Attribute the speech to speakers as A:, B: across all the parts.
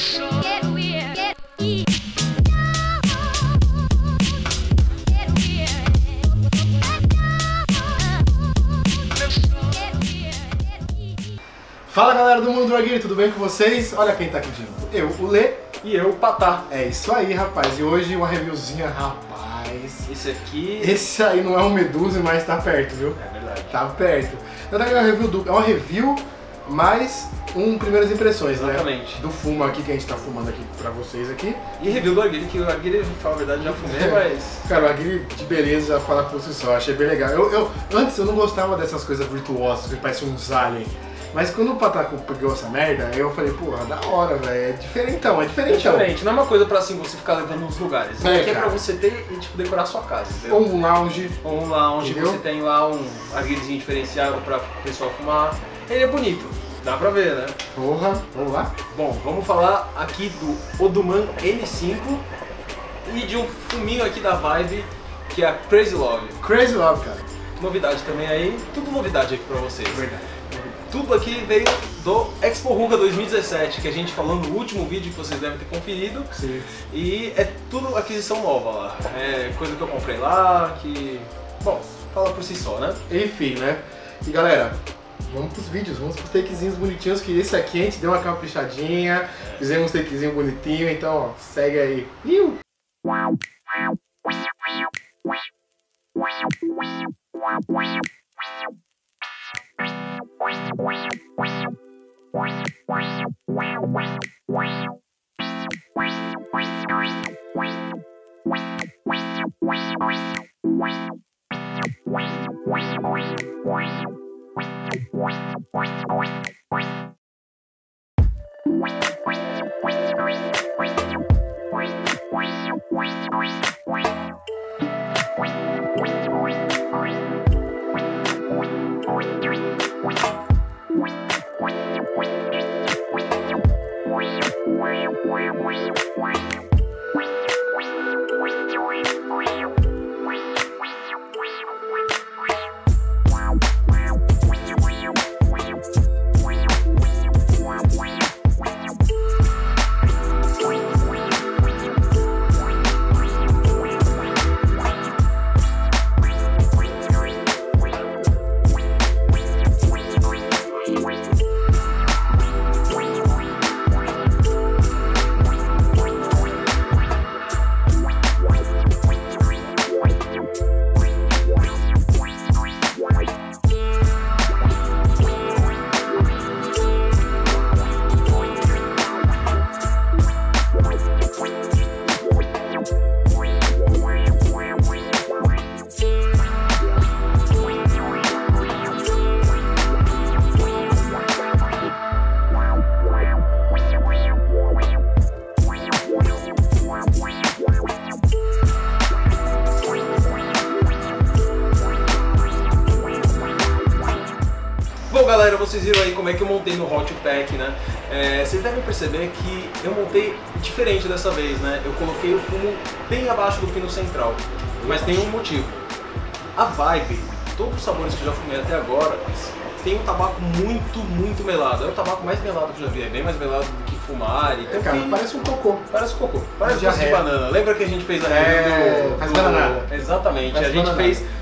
A: Fala galera do Mundo do Arguile, tudo bem com vocês? Olha quem tá aqui de novo, eu, o Lê.
B: E eu, o Patá.
A: É isso aí, rapaz, e hoje uma reviewzinha, rapaz.
B: Esse
A: aí não é um Medusa, mas tá perto, viu?
B: é verdade.
A: Tá perto. Então é uma review dupla, é uma review mais primeiras impressões,
B: exatamente,
A: né? Do fumo aqui que a gente tá fumando aqui pra vocês aqui.
B: E review do Arguile, que o Arguile, pra falar a verdade, já fumei, mas...
A: Cara, o Arguile de beleza já fala por si só, achei bem legal. Antes eu não gostava dessas coisas virtuosas, que parece uns alien. Mas quando o Pataco pegou essa merda, eu falei, porra, da hora, velho, é diferentão.
B: É diferente, não é uma coisa pra assim, você ficar levando nos lugares. Aqui é pra você ter e tipo, decorar a sua casa, entendeu?
A: Ou um lounge.
B: Ou um lounge,
A: entendeu?
B: você tem lá um arguilezinho diferenciado pra pessoa fumar. Ele é bonito, dá pra ver, né?
A: Porra, vamos lá?
B: Bom, vamos falar aqui do Oduman N5 e de um fuminho aqui da Vibe, que é a Crazy Love.
A: Crazy Love, cara.
B: Novidade também aí, tudo novidade aqui pra vocês.
A: Verdade.
B: Tudo aqui veio do Expo Ruga 2017, que a gente falou no último vídeo que vocês devem ter conferido.
A: Sim.
B: E é tudo aquisição nova lá. É coisa que eu comprei lá, que... Bom, fala por si só, né?
A: Enfim, né? E galera, vamos pros vídeos, vamos pros takezinhos bonitinhos, que esse aqui a gente deu uma caprichadinha, fizemos um takezinho bonitinho, então ó, segue aí. Iu!
B: Bom galera, vocês viram aí como é que eu montei no Hot Pack, né? Vocês devem perceber que eu montei diferente dessa vez, né? Eu coloquei o fumo bem abaixo do pino central, mas tem um motivo. A Vibe, todos os sabores que eu já fumei até agora, tem um tabaco muito melado. É o tabaco mais melado que eu já vi, é bem mais melado do que Fumari.
A: É, cara, parece um cocô.
B: Parece cocô, parece doce de banana. Lembra que a gente fez a review
A: faz bananada.
B: Exatamente,
A: faz
B: a gente
A: bananada.
B: fez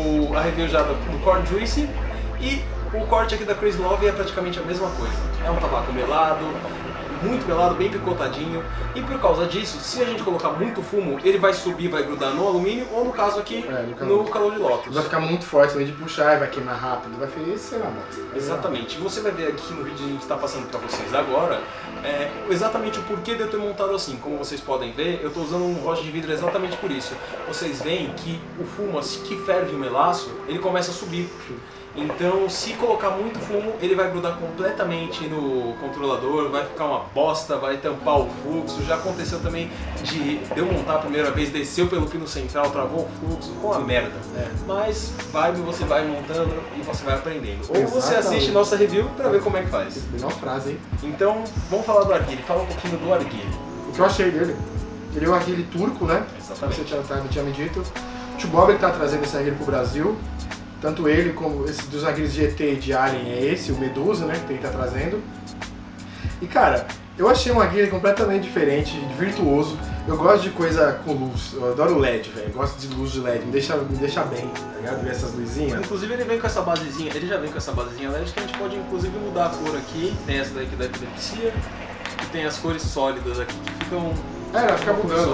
B: a review já do Corn Juicy e o corte aqui da Crazy Love é praticamente a mesma coisa. É um tabaco melado, muito melado, bem picotadinho. E por causa disso, se a gente colocar muito fumo, ele vai subir, vai grudar no alumínio ou no caso aqui, no calor de Lotus.
A: Vai ficar muito forte também de puxar, vai queimar rápido, vai ser uma bosta.
B: Exatamente. E você vai ver aqui no vídeo que a gente está passando para vocês agora, exatamente o porquê de eu ter montado assim. Como vocês podem ver, eu estou usando um rocha de vidro exatamente por isso. Vocês veem que o fumo, assim que ferve o melaço, ele começa a subir. Então, se colocar muito fumo, ele vai grudar completamente no controlador, vai ficar uma bosta, vai tampar o fluxo. Já aconteceu também de eu montar a primeira vez, desceu pelo pino central, travou o fluxo, com a merda. Mas você vai montando e você vai aprendendo. Ou você assiste nossa review pra ver como é que faz.
A: Melhor frase, hein?
B: Então, vamos falar do Arguile. Fala um pouquinho do Arguile.
A: O que eu achei dele? Ele é um arguile turco, né?
B: Exatamente.
A: Você tinha me dito. O Chubob ele tá trazendo esse arguile pro Brasil. Tanto ele como esse dos arguiles GT e de Alien é esse, o Medusa, né? Que ele tá trazendo. E cara, Eu achei um narguilé completamente diferente, virtuoso. Eu gosto de coisa com luz, eu adoro LED, velho. Eu gosto de luz de LED, me deixa bem, tá ligado? Ver essas luzinhas.
B: Inclusive ele vem com essa basezinha, ele já vem com essa basezinha LED que a gente pode inclusive mudar a cor aqui. Tem essa daqui da epilepsia, e tem as cores sólidas aqui que ficam...
A: vai ficar mudando.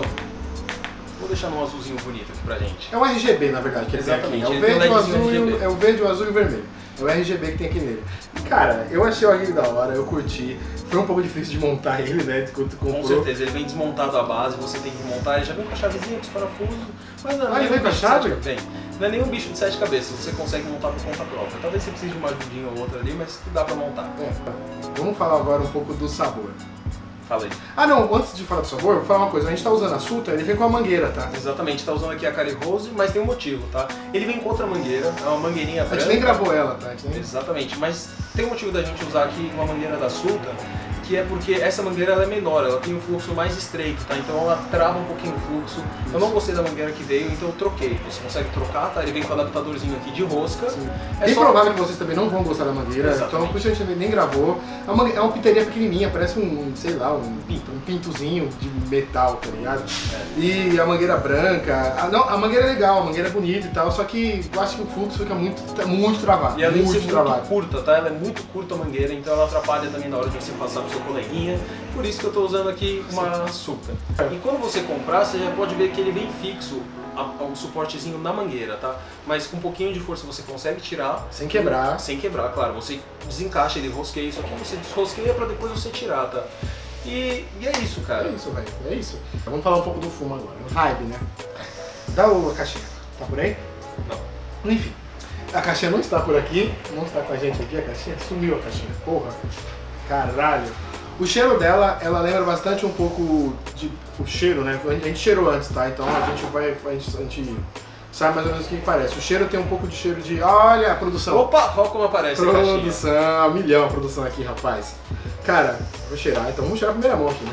B: Vou deixar num azulzinho bonito aqui pra gente.
A: É um RGB, na verdade, que ele tem aqui. É o verde, o azul, é o verde, o azul e o vermelho. É o RGB que tem aqui nele. E, cara, eu achei o narguilé da hora, eu curti. Foi um pouco difícil de montar ele, né? Quando tu comprou.
B: Com certeza, ele vem desmontado a base, você tem que montar, ele já vem com a chavezinha, com os parafusos. Mas não,
A: ele vem com a chave?
B: Vem. Não é nenhum bicho de 7 cabeças, você consegue montar por conta própria. Talvez você precise de uma ajudinha ou outra ali, mas dá pra montar.
A: Vamos falar agora um pouco do sabor.
B: Fala aí.
A: Ah não, antes de falar do sabor, vou falar uma coisa. A gente tá usando a Sulta, ele vem com a mangueira, tá?
B: Exatamente, tá usando aqui a Cali Rose, mas tem um motivo, tá? Ele vem com outra mangueira, é uma mangueirinha branca.
A: A gente nem gravou ela, tá?
B: Exatamente, mas tem um motivo da gente usar aqui uma mangueira da Sulta, que é porque essa mangueira ela é menor, ela tem um fluxo mais estreito, tá? Então ela trava um pouquinho o fluxo. Eu não gostei da mangueira que veio, então eu troquei. Você consegue trocar, tá? Ele vem com o adaptadorzinho aqui de rosca.
A: É só... provável que vocês também não vão gostar da mangueira, então por isso a gente nem gravou. É uma piteria pequenininha, parece sei lá, um pintozinho de metal, tá ligado? E a mangueira branca, a mangueira é legal, a mangueira é bonita e tal, só que eu acho que o fluxo fica muito travado.
B: E além de ser muito curta, tá? Ela é muito curta a mangueira, então ela atrapalha também na hora de você passar pro seu coleguinha, por isso que eu estou usando aqui uma Sulta. E quando você comprar, você já pode ver que ele vem fixo, um suportezinho na mangueira, tá? Mas com um pouquinho de força você consegue tirar.
A: Sem quebrar.
B: Sem quebrar, claro. Você desencaixa ele, rosqueia isso aqui, você desrosqueia pra depois você tirar, tá? E é isso, cara.
A: É isso, velho. É isso. Vamos falar um pouco do fumo agora. Vibe, né? Dá a caixinha. Tá por aí?
B: Não.
A: Enfim. A caixinha não está por aqui. Não está com a gente aqui. A caixinha sumiu a caixinha. Porra. Caralho. O cheiro dela, ela lembra bastante um pouco de o cheiro, né? A gente cheirou antes, tá? Então a gente sabe mais ou menos o que parece. O cheiro tem um pouco de cheiro de... Olha a produção.
B: Opa! Olha como aparece a caixinha.
A: Produção, milhão a produção aqui, rapaz. Cara, vou cheirar, então vamos cheirar a primeira mão aqui, né?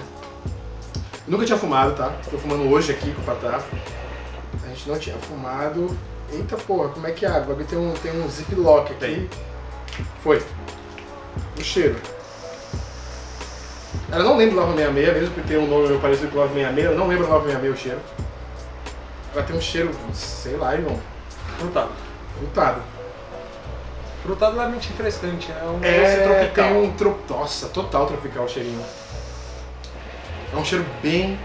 A: Nunca tinha fumado, tá? Tô fumando hoje aqui com o Patá. A gente não tinha fumado. Eita porra, como é que é a água? Tem um ziplock aqui.
B: Tem.
A: Foi. O cheiro. Ela não lembra do Nova 66, mesmo porque tem um nome parecido com o Nova 66, eu não lembro do Nova 66 o cheiro. Ela tem um cheiro, sei lá, irmão.
B: Frutado.
A: Frutado.
B: Frutado levemente refrescante, é um doce tropical.
A: Tem nossa, total tropical o cheirinho. É um cheiro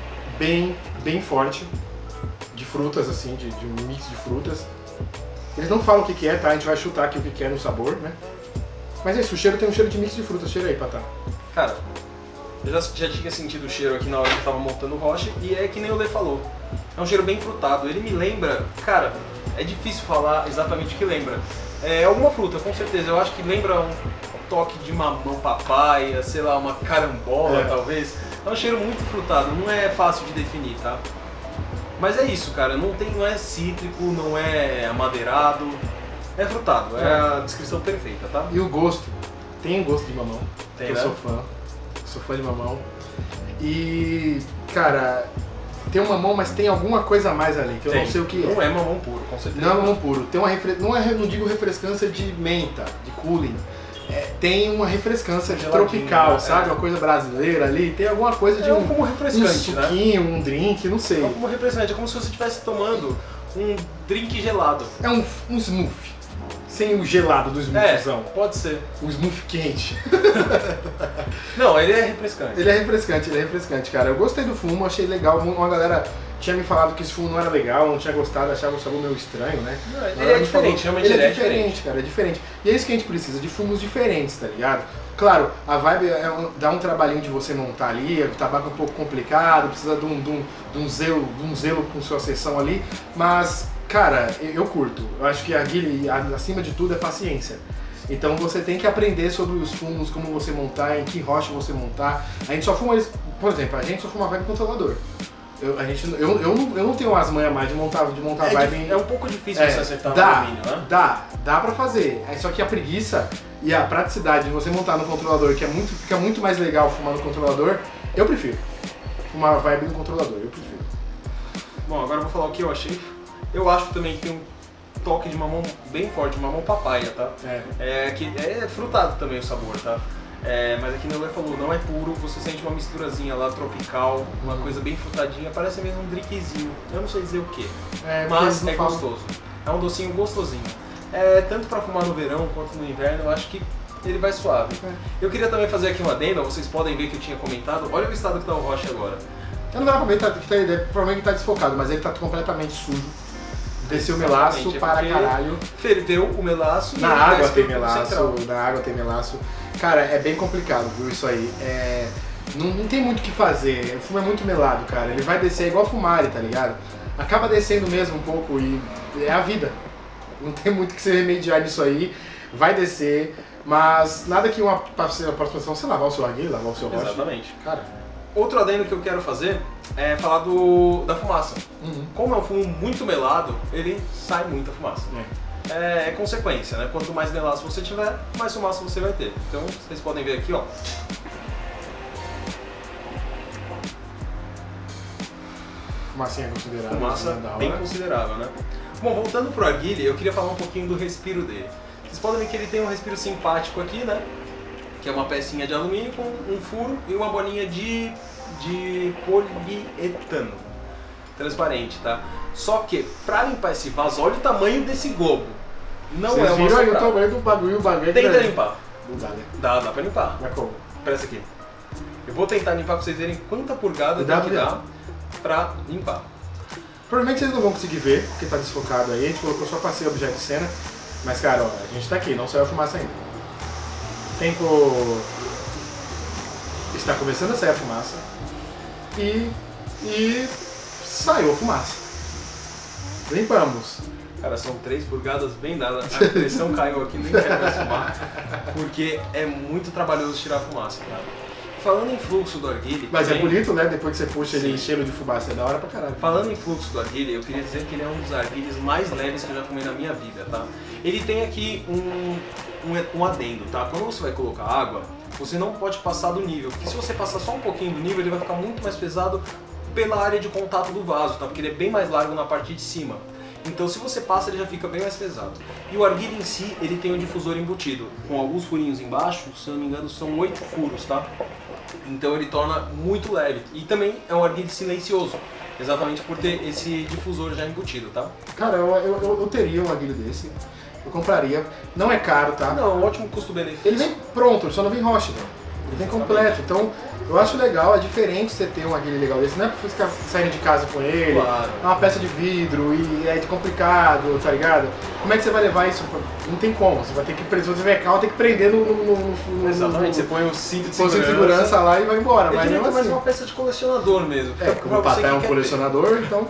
A: bem forte. De frutas, assim, de um mix de frutas. Eles não falam o que é, tá? A gente vai chutar aqui o que é no sabor, né? Mas é isso, o cheiro tem um cheiro de mix de frutas. Cheira aí, Patá.
B: Cara, eu já tinha sentido o cheiro aqui na hora que eu tava montando o Roche e é que nem o Lê falou. É um cheiro bem frutado. Ele me lembra, cara, é difícil falar exatamente o que lembra. É alguma fruta, com certeza. Eu acho que lembra um toque de mamão, papaya, sei lá, uma carambola talvez. É um cheiro muito frutado, não é fácil de definir, tá? Mas é isso, cara, não é cítrico, não é amadeirado, é frutado, é a descrição perfeita, tá?
A: E o gosto? Tem um gosto de mamão,
B: tem,
A: que eu sou fã de mamão. E, cara, tem um mamão, mas tem alguma coisa a mais ali, que eu não sei o que é.
B: Não é mamão puro, com certeza.
A: Não é mamão puro, tem uma não digo refrescância de menta, de cooling. Tem uma refrescância de tropical, né? Sabe? Uma coisa brasileira ali, tem alguma coisa de
B: como refrescante,
A: um suquinho, né? Um drink, não sei.
B: É como refrescante, é como se você estivesse tomando um drink gelado.
A: É um smoothie, sem o gelado do smoothizão.
B: Pode ser.
A: Um smoothie quente.
B: Não, ele é refrescante.
A: Ele é refrescante, cara. Eu gostei do fumo, achei legal, uma galera tinha me falado que esse fumo não era legal, não tinha gostado, achava o sabor meio estranho, né?
B: Ele é diferente, realmente ele é diferente,
A: cara, é diferente. E é isso que a gente precisa, de fumos diferentes, tá ligado? Claro, a vibe dá um trabalhinho de você montar ali, o tabaco é um pouco complicado, precisa de um zelo com sua sessão ali, mas, cara, eu curto. Eu acho que a guilha, acima de tudo, é paciência. Então você tem que aprender sobre os fumos, como você montar, em que rocha você montar. A gente só fuma eles, por exemplo, a gente só fuma vibe controlador. Eu não tenho as manhas mais de montar vibe.
B: É um pouco difícil você acertar no alumínio, né?
A: Dá pra fazer. Só que a preguiça e a praticidade de você montar no controlador, que fica muito mais legal fumar no controlador, eu prefiro. Fumar vibe no controlador, eu prefiro.
B: Bom, agora eu vou falar o que eu achei. Eu acho também que tem um toque de mamão bem forte, mamão papaya, tá? Que é frutado também o sabor, tá? Mas aqui no Lé falou, não é puro, você sente uma misturazinha lá tropical, uma coisa bem frutadinha, parece mesmo um drinkzinho, eu não sei dizer o que, mas é gostoso. É um docinho gostosinho. Tanto para fumar no verão quanto no inverno, eu acho que ele vai suave. Eu queria também fazer aqui uma adenda, vocês podem ver que eu tinha comentado, olha o estado que tá o Roche agora.
A: Eu não dá pra ver, provavelmente tá desfocado, mas ele tá completamente sujo. Desceu o melaço para caralho.
B: Ferveu o melaço.
A: Na água tem melaço, Cara, é bem complicado, viu, isso aí. Não tem muito o que fazer, o fumo é muito melado, cara. Ele vai descer igual fumare, tá ligado? Acaba descendo mesmo um pouco e é a vida. Não tem muito o que se remediar nisso aí. Vai descer, mas nada que uma aproximação, você lavar o seu arguilho, lavar o seu roche.
B: Exatamente.
A: Cara...
B: Outro adendo que eu quero fazer é falar da fumaça. Como é um fumo muito melado, ele sai muita fumaça. É consequência, né? Quanto mais melaço você tiver, mais fumaça você vai ter. Então, vocês podem ver aqui, ó.
A: Fumacinha considerável.
B: Fumaça bem considerável, né? Bom, voltando pro arguile, eu queria falar um pouquinho do respiro dele. Vocês podem ver que ele tem um respiro simpático aqui, né? Que é uma pecinha de alumínio com um furo e uma bolinha de polietano transparente, tá? Só que pra limpar esse vaso, olha o tamanho desse globo. Não é uma
A: viram aí o tamanho do bagulho,
B: Tenta limpar.
A: Não dá, né?
B: Dá pra limpar.
A: Mas como?
B: Presta aqui. Eu vou tentar limpar pra vocês verem quanta purgada tem que dar pra limpar.
A: Provavelmente vocês não vão conseguir ver, porque tá desfocado aí. A gente colocou só pra ser objeto de cena. Mas cara, ó, a gente tá aqui, não saiu a fumaça ainda. O tempo está começando a sair a fumaça e saiu a fumaça. Limpamos.
B: Cara, são 3 purgadas bem dadas. A pressão caiu aqui, nem quero mais fumar, porque é muito trabalhoso tirar a fumaça, cara. Falando em fluxo do arguile...
A: Mas
B: também...
A: é bonito, né? Depois que você puxa ele cheiro de fumaça, é da hora pra caralho.
B: Falando em fluxo do arguile, eu queria dizer que ele é um dos arguiles mais leves que eu já comi na minha vida, tá? Ele tem aqui um adendo, tá? Quando você vai colocar água, você não pode passar do nível, porque se você passar só um pouquinho do nível, ele vai ficar muito mais pesado pela área de contato do vaso, tá? Porque ele é bem mais largo na parte de cima. Então se você passa, ele já fica bem mais pesado. E o arguile em si, ele tem um difusor embutido, com alguns furinhos embaixo, se eu não me engano são 8 furos, tá? Então ele torna muito leve. E também é um arguile silencioso, exatamente por ter esse difusor já embutido, tá?
A: Cara, eu teria um arguile desse. Eu compraria. Não é caro, tá?
B: Não, ótimo custo-benefício.
A: Ele vem pronto, ele só não vem roche, velho. Ele vem completo. Então, eu acho legal, é diferente você ter um arguile legal desse. Não é pra você ficar saindo de casa com ele,
B: claro.
A: É uma peça de vidro e é complicado, tá ligado? Como é que você vai levar isso? Não tem como. Você vai ter que prender, se você tiver carro, tem que prender no
B: exatamente, você põe o cinto de
A: segurança lá e vai embora.
B: Mas não é
A: assim.
B: uma peça de colecionador mesmo.
A: Como o papai é um colecionador, então...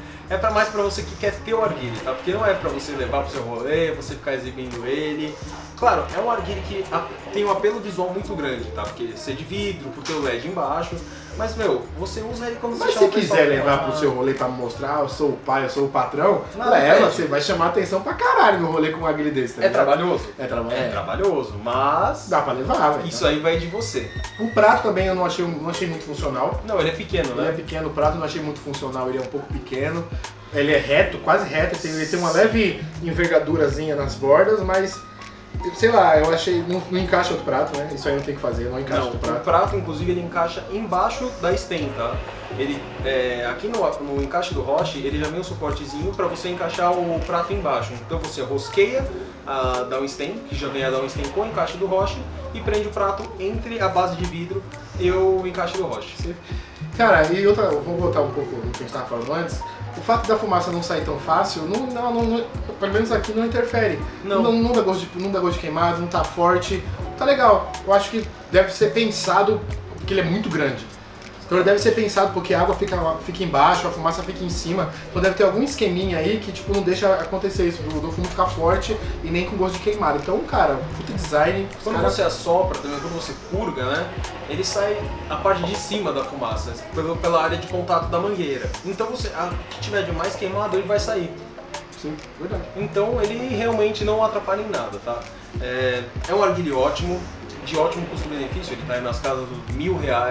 B: É mais pra você que quer ter o arguile, tá? Porque não é pra você levar pro seu rolê, você ficar exibindo ele. Claro, é um arguile que tem um apelo visual muito grande, tá? Porque ser de vidro, por ter o LED embaixo. Mas, meu, você usa ele quando você
A: chama o pessoal. Mas se quiser levar pro seu rolê pra mostrar, eu sou o pai, eu sou o patrão, você vai chamar atenção pra caralho no rolê com um arguile desse, tá?
B: É trabalhoso.
A: É
B: trabalhoso, mas...
A: Dá pra levar, velho.
B: Isso aí vai de você.
A: O prato também eu não achei muito funcional.
B: Não, ele é pequeno, né?
A: Ele é pequeno, o prato eu não achei muito funcional, ele é um pouco pequeno. Ele é reto, quase reto, ele tem uma leve envergadurazinha nas bordas, mas... Sei lá, eu achei, não encaixa outro prato, né? Isso aí não tem que fazer, não encaixa outro prato.
B: O prato, inclusive, ele encaixa embaixo da stem, tá? Ele, aqui no encaixe do Roche, ele já vem um suportezinho para você encaixar o prato embaixo. Então você rosqueia a downstem, que já vem a downstem com o encaixe do Roche, e prende o prato entre a base de vidro e o encaixe do Roche.
A: Cara, e outra, vamos voltar um pouco no que a gente estava falando antes. O fato da fumaça não sair tão fácil, pelo menos aqui não interfere. Não dá gosto de queimado, não tá forte. Tá legal. Eu acho que deve ser pensado, porque ele é muito grande. Então ele deve ser pensado porque a água fica embaixo, a fumaça fica em cima. Então deve ter algum esqueminha aí que tipo, não deixa acontecer isso, do fumo ficar forte e nem com gosto de queimado. Então, cara, puta design.
B: Quando você assopra, também quando você purga, né? Ele sai a parte de cima da fumaça, pela área de contato da mangueira. Então você, que tiver de mais queimado, ele vai sair.
A: Sim, verdade.
B: Então ele realmente não atrapalha em nada, tá? É um arguile ótimo, de ótimo custo-benefício, ele tá aí nas casas dos R$1.000,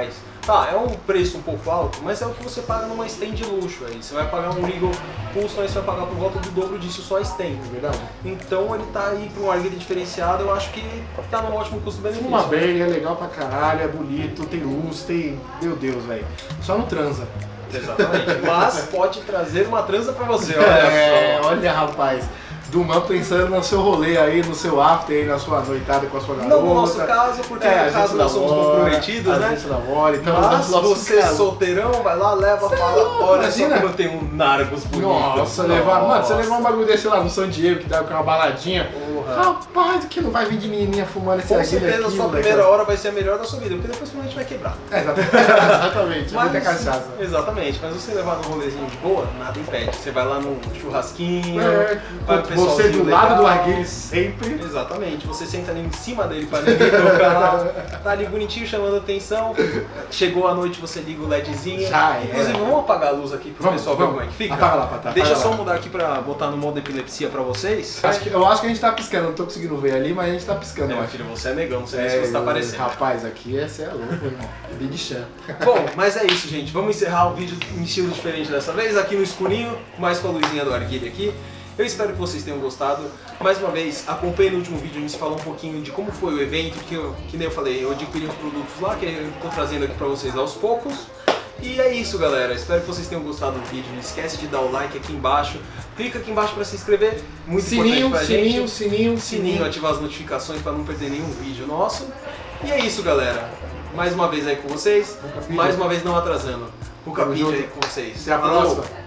B: Tá, é um preço um pouco alto, mas é o que você paga numa stand de luxo aí. Você vai pagar um Regal Custom, aí você vai pagar por volta do dobro disso só a stand.
A: Verdade.
B: Então ele tá aí pra um arguilha diferenciado, eu acho que tá num ótimo custo-benefício.
A: Fuma bem, é legal pra caralho, é bonito, tem luz, tem... Meu Deus, velho. Só não transa.
B: Exatamente, mas pode trazer uma transa pra você, olha só.
A: Olha, rapaz. Duman pensando no seu rolê aí, no seu after aí, na sua noitada com a sua garota.
B: Não no nosso caso, porque no caso nós somos comprometidos, né?
A: A gente namora, então
B: mas você solteirão, vai lá, leva, fala, olha só como eu tenho um Nargos bonito.
A: Nossa, mano, você levar um bagulho desse lá no San Diego, que dá uma baladinha. Rapaz, que não vai vir de menininha fumando esse
B: com certeza a sua primeira hora vai ser a melhor da sua vida, porque depois provavelmente vai quebrar.
A: Exatamente,
B: mas,
A: muita cachaça.
B: Exatamente, mas você levar num rolezinho de boa, nada impede. Você vai lá num churrasquinho, vai o pessoal.
A: Você do lado do arguilho sempre.
B: Exatamente, você senta ali em cima dele pra ninguém tocar, tá ali bonitinho chamando atenção. Chegou a noite, você liga o LEDzinho.
A: Já é.
B: Inclusive, vamos apagar a luz aqui pro pessoal ver como é que fica?
A: Apaga lá, Patá.
B: Deixa eu só mudar aqui pra botar no modo epilepsia pra vocês.
A: Eu acho que a gente tá piscando, não tô conseguindo ver ali, mas a gente tá piscando.
B: Meu filho, você é negão, não sei se você tá aparecendo.
A: Rapaz, aqui esse é louco, irmão. Big Chan.
B: Bom, mas é isso, gente. Vamos encerrar o vídeo em estilo diferente dessa vez, aqui no escurinho, mais com a luzinha do arguilha aqui. Eu espero que vocês tenham gostado. Mais uma vez, acompanhe no último vídeo, a gente falou um pouquinho de como foi o evento, que nem eu falei, eu adquiri uns produtos lá que eu tô trazendo aqui pra vocês aos poucos. E é isso, galera. Espero que vocês tenham gostado do vídeo. Não esquece de dar o like aqui embaixo. Clica aqui embaixo pra se inscrever. Muito importante pra gente. Sininho, ativar as notificações pra não perder nenhum vídeo nosso. E é isso, galera. Mais uma vez aí com vocês. Mais uma vez não atrasando. O Capinha aí com vocês.
A: Até a próxima.